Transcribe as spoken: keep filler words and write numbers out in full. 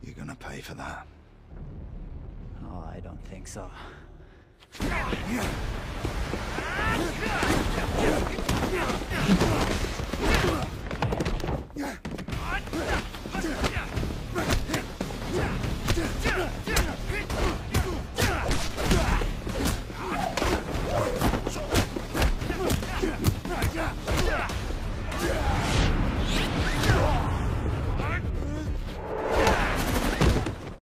You're gonna pay for that. Oh, I don't think so.